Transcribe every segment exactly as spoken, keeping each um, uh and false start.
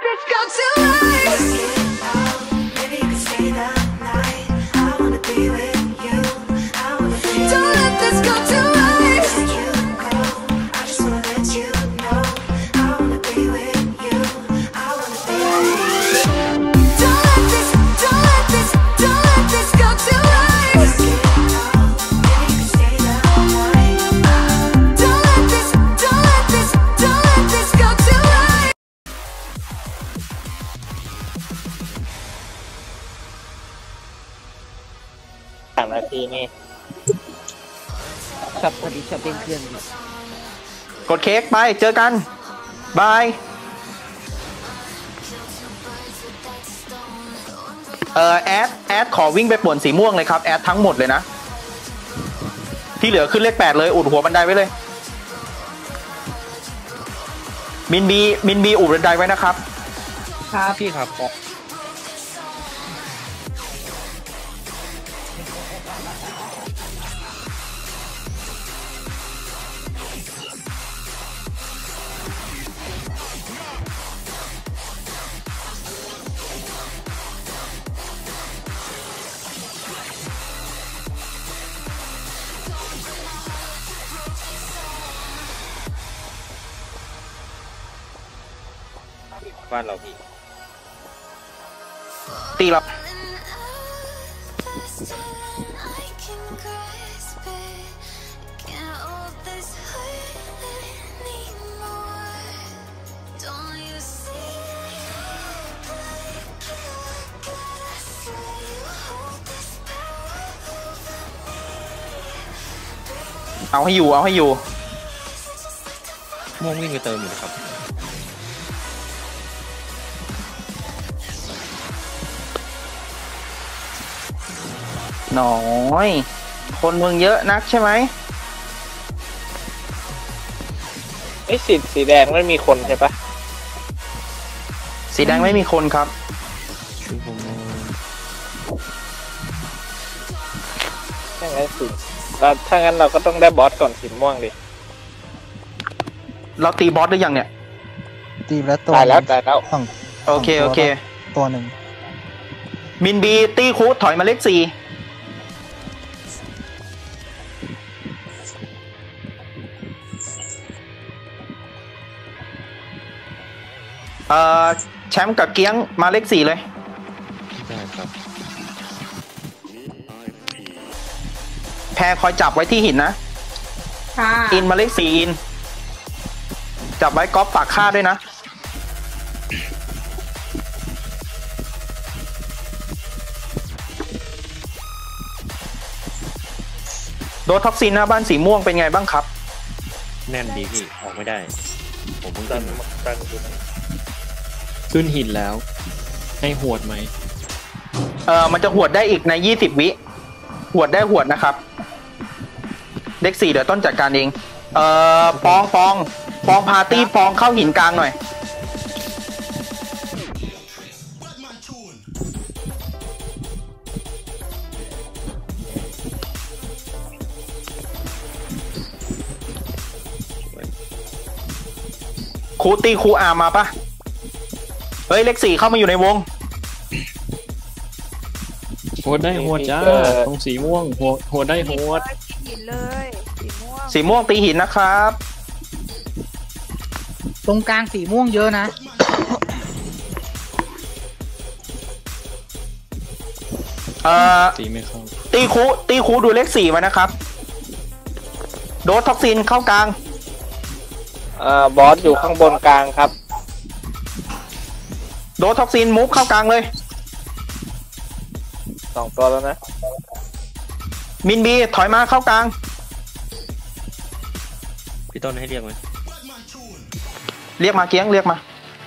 สามนาทีนี่ชอบพอดีชอบเล่นเครื่องดิกดเค้กไปเจอกันบายเอ่อแอดแอดขอวิ่งไปป่วนสีม่วงเลยครับแอดทั้งหมดเลยนะที่เหลือขึ้นเลขแปดเลยอุดหัวบันไดไว้เลยมินบีมินบีอุดบันไดไว้นะครับครับพี่ครับบ้านเราพี่ตีเราเอาให้อยู่เอาให้อยู่ม่วงวิ่งไปเติมอยู่ครับน้อยคนเมืองเยอะนักใช่ไหมไอ้สีสีแดงไม่มีคนใช่ปะสีแดงไม่มีคนครับถ้างั้นสิเราถ้างั้นเราก็ต้องได้บอสก่อนสีม่วงดิเราตีบอสได้ยังเนี่ยตีแล้วตัวตายแล้วตายแล้วโอเคโอเคตัวหนึ่งมินบีตีคูถอยมาเลขสี่เอ่อแชมป์กับเกี้ยงมาเลขสี่เลยได้ครับแพรคอยจับไว้ที่หินนะค่ะอินมาเลขสี่อินจับไว้ก๊อปปากฆ่าด้วยนะโดนท็อกซินหน้าบ้านสีม่วงเป็นไงบ้างครับแน่นดีพี่ออกไม่ได้ผมเพิ่งตัขึ้นนตันดูขึ้นหินแล้วให้หวดไหมเออมันจะหวดได้อีกในยี่สิบวิหวดได้หวดนะครับเลขสี่เดี๋ยวต้นจัดการเองเอ่อปองปองปองพาร์ตี้ปองเข้าหินกลางหน่อยครูตีครูอามาปะเฮ้ยเลขสี่เข้ามาอยู่ในวงโหดได้โหดจ้าตรงสีม่วงโหดโหดได้โหดหินเลยสีม่วงสีม่วงตีหินนะครับตรงกลางสีม่วงเยอะนะเอ่อตีไม่เข้าตีคูตีคูดูเลขสี่ไว้นะครับโดสท็อกซินเข้ากลางอ่าบอสอยู่ข้างบนกลางครับโดสท็อกซินมุฟเข้ากลางเลยสองตัวแล้วนะมินบีถอยมาเข้ากลางพี่ต้นให้เรียกไหมเรียกมาเกี้ยงเรียกมา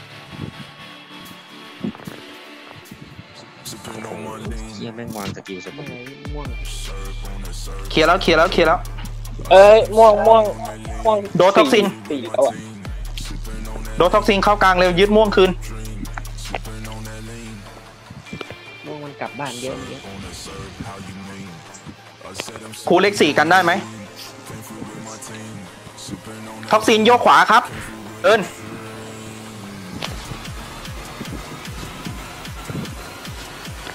เยี่ยมแม่งวางสกิลสกิลม่วงเคลียร์แล้วเคลียร์แล้วเคลียร์แล้วเอ้ยม่วงม่วงม่วงโดสท็อกซินสี่แล้วอะโดสท็อกซินเข้ากลางเร็วยึดม่วงคืนม่วงมันกลับบ้านเยอะเยอะครูเลขสี่กันได้ไหมท็อกซินโยกขวาครับเอิญ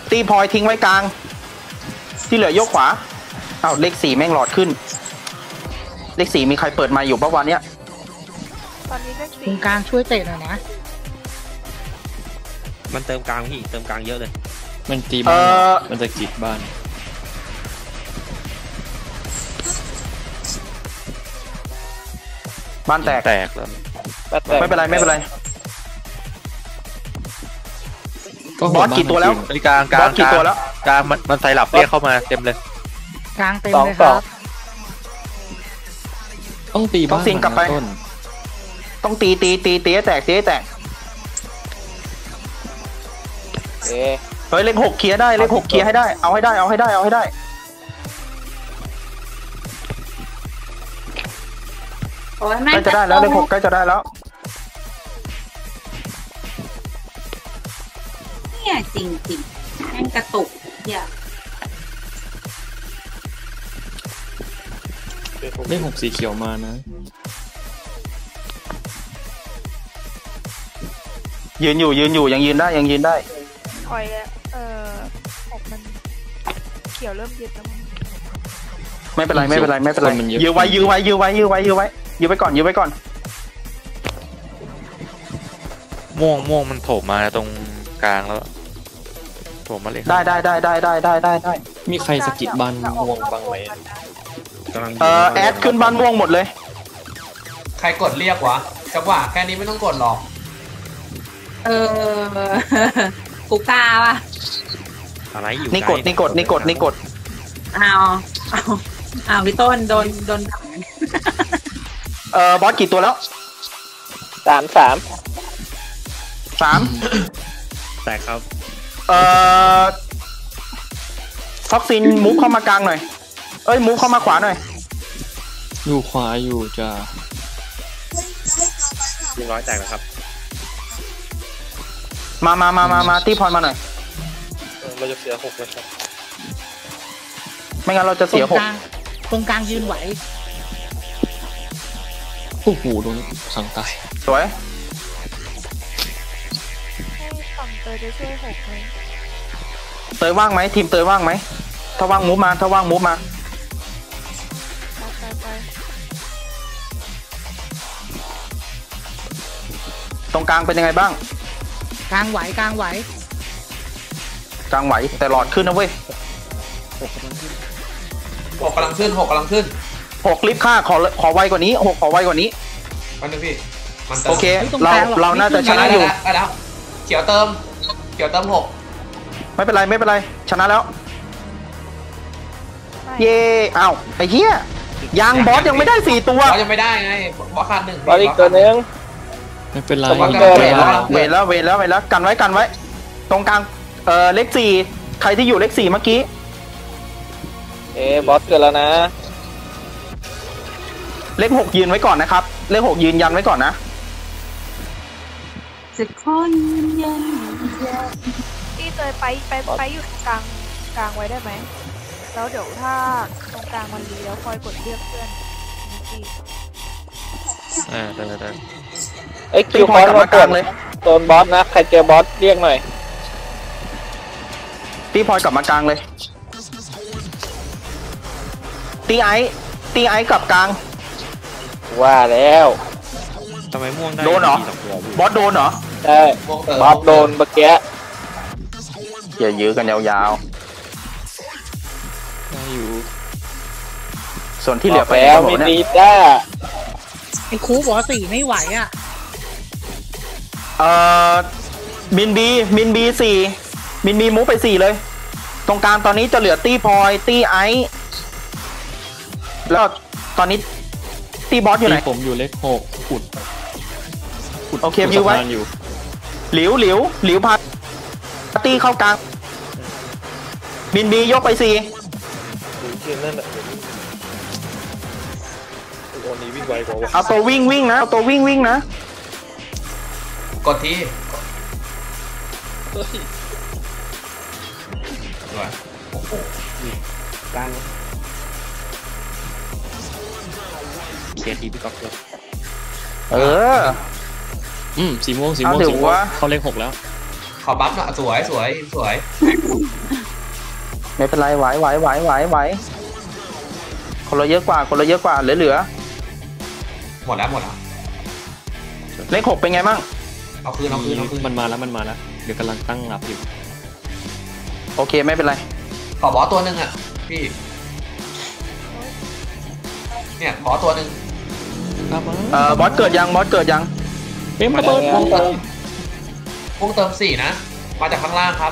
ตีพลอยทิ้งไว้กลาง ที่เหลือโยกขวาอ้าวเลขสี่แม่งหลอดขึ้น เลขสี่มีใครเปิดไมาอยู่ปะวันเนี้ยตอนนี้เลขตรสี่งกลางช่วยเตะหน่อยนะมันเติมกลางพี่เติมกลางเยอะเลยมันตีเอบ้านอมันจะกรีดบ้านบ้านแตกแตกแล้วแต่แต่ไม่เป็นไรไม่เป็นไรก็บอสกี่ตัวแล้วไอ้กลางกลาบอง สกี่ตัวแล้วกลางมันมันใส่หลับเรียกเข้ามาเต็มเลยกลางเต็มเลยครับต้องตีบ้านต้องซิงกลับไปต้นต้องตีตีตีตีให้แตกตีให้แตกเอ๊ะเฮ้ยเลขหกเคลียร์ได้เลขหกเคลียร์ให้ได้เอาให้ได้เอาให้ได้เอาให้ได้โอ้ยแม่ใกล้จะได้แล้วเลขหกใกล้จะได้แล้วเนี่ยจริงจริงแม่งกระตุกอย่าเลขหกสีเขียวมานะยืนอยู่ยืนอยู่ยังยืนได้ยังยืนได้คอยแล้วเอออกมันเขียวเริ่มยึดแล้วมั้งไม่เป็นไรไม่เป็นไรไม่เป็นไรคนมันเยอะยื้อไว้ยื้อไว้ยื้อไว้ยื้อไว้ยื้อไว้ยื้อไว้ก่อนยื้อไว้ก่อนม่วงม่วงมันโถมมาตรงกลางแล้วโถมมาเลยได้ได้ได้ได้ได้ได้ได้ได้มีใครสะกิดบ้านม่วงบ้างไหมกำลังเอ่อแอดขึ้นบ้านม่วงหมดเลยใครกดเรียกวะจังหวะแค่นี้ไม่ต้องกดหรอกเออ กูกล้าว่ะอะไรอยู่นี่กดนี่กดนี่กดนี่กดเอาเอาเอาพี่ต้นโดนโดนขังเอ่อบอสกี่ตัวแล้วสามสามสามแตกครับเอ่อท็อกซินมูฟเข้ามากลางหน่อยเอ้ยมูฟเข้ามาขวาหน่อยอยู่ขวาอยู่จ้ายิงร้อยแตกแล้วครับมามามามามาตีพรมาหน่อยเราจะเสียหกเลยครับไม่งั้นเราจะตรเสียงหกกลางตรงกลางยืนไหวโอ้โหโดนสั่งตายสวยให้ฝั่งเตยไปช่วยหกไหมเตยว่างไหมทีมเตยว่างไหมถ้าว่างมูฟมาถ้าว่างมูฟมาไปไปไปตรงกลางเป็นยังไงบ้างกลางไหวกลางไหวกลางไหวแต่หลอดขึ้นนะเว้ยหกกำลังขึ้นหกกำลังขึ้นหกลิฟต์ค่าขอขอไวกว่านี้หกขอไวกว่านี้วันนึงพี่มันเติมโอเคเราเราน่าจะชนะอยู่ได้แล้วเขียวเติมเขียวเติมหกไม่เป็นไรไม่เป็นไรชนะแล้วไม่เย่อ้าวไอ้เหี้ยยังบอสยังไม่ได้สี่ตัวเรายังไม่ได้ไงบอสขาดหนึ่งบอลอีกตัวหนึงไม่เป็นไรผมว่าเวทแล้วเวทแล้วเวทแล้วเวทแล้วกันไว้กันไว้ ตรงกลางเอ่อเลขสี่ใครที่อยู่เลขสี่เมื่อกี้เอ๊ะบอสเกิดแล้วนะเลขหกยืนไว้ก่อนนะครับ เลขหกยืนยันไว้ก่อนนะจะขอยืนยันพี่เตยไปไปไปอยู่ตรงกลางกลางไว้ได้ไหมแล้วเดี๋ยวถ้าตรงกลางมันรีแล้วคอยกดเรียกเพื่อนนี่พี่อ่าได้ได้ได้เอ้ยคิตีวพคออยกลับมามากกลาดงเลยโดนบอสนะใครเจอบอสเรียกหน่อยตีพลอยกลับมากลางเลย ตีไอซ์ตีไอซ์กลับกลางว่าแล้วทำไมม่วงได้โดนเหรอสงตัวพี่บอสโดนเหรอใช่วงเติมบอสโดนเมื่อกี้อย่ายื้อกันยาวได้อยู่ๆ ส่วนที่เหลือไปแล้วไหนมีกันหมดดีเนี่ยด้าไอ้คูบอกว่าสี่ไม่ไหวอ่ะเอ่อมินบีมินบีสี่มินบีมูฟไปสี่เลย ตรงกลางตอนนี้จะเหลือตี้พลอยตี้ไอซ์แล้วตอนนี้ตี้บอสอยู่ไหนที่ผมอยู่เลขหกขุดขุดโอเคขุดวิวไว้สะพานอยู่หลิวหลิวหลิวพาตี้เข้ากลางมินบียกไปสี่นั่นแหละตัวนี้วิ่งไวกว่าเอาตัววิ่งวิ่งนะเอาตัววิ่งวิ่งนะกดทีสวยโอ้โหเคลียร์ทีพี่ก๊อฟเลยเอออืมสีม่วงสีม่วงเอาเดี๋ยวสีม่วงวะเขาเลขหกแล้วขอบัฟหน่อยสวยสวยสวยไม่เป็นไรไหวไหวไหวไหวไหวคนเราเยอะกว่าคนเราเยอะกว่าเหลือเหลือหมดแล้วหมดแล้วเลขหกเป็นไงบ้างเอาคืนเอาคืนเอาคืนมันมาแล้วมันมาแล้วเดี๋ยวกำลังตั้งรับอยู่โอเคไม่เป็นไรขอบอสตัวหนึ่งอ่ะพี่เนี่ยบอสตัวหนึ่งครับมาเอ่อบอสเกิดยังบอสเกิดยังเอ็มระเบิดมาแล้วพุ่งเติมสี่นะมาจากข้างล่างครับ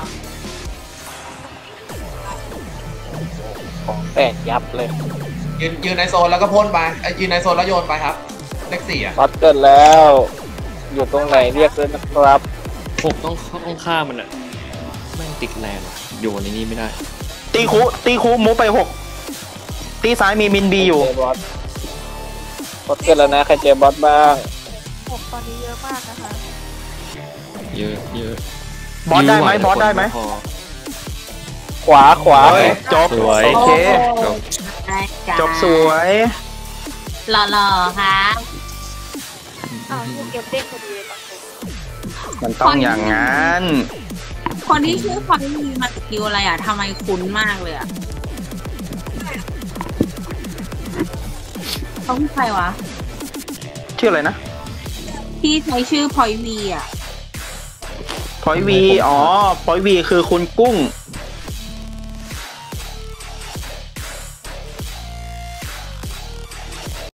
ของแตกยับเลยยืนยืนในโซนแล้วก็พ่นไปเอ้ยยืนในโซนแล้วโยนไปครับเลขสี่อ่ะบอสเกิดแล้ว อยู่ตรงไหนเรียกด้วยนะครับหกต้องต้องฆ่ามันอ่ะแม่งติดแรงว่ะโยนในนี้ไม่ได้ตีคูตีคูมูฟไปหกตีซ้ายมีมินบีอยู่เจอบอสบอสเกิดแล้วนะใครเจอบอสบ้างหกตอนนี้เยอะมากนะคะเยอะเยอะบอสได้ไหมบอสได้ไหมพอขวาขวาโอ้ยจบสวยโอเคจบจบสวยหล่อๆค่ะอ้าวนี่เกมเด้งพอดีเลยตอนนี้มันต้องอย่างนั้นคนที่ชื่อคอนมีมาสกิลอะไรอ่ะทำไมคุ้นมากเลยอ่ะเขาคือใครวะชื่ออะไรนะที่ใช้ชื่อพอยวีอ่ะพอยวีอ๋อพอยวีคือคุณกุ้ง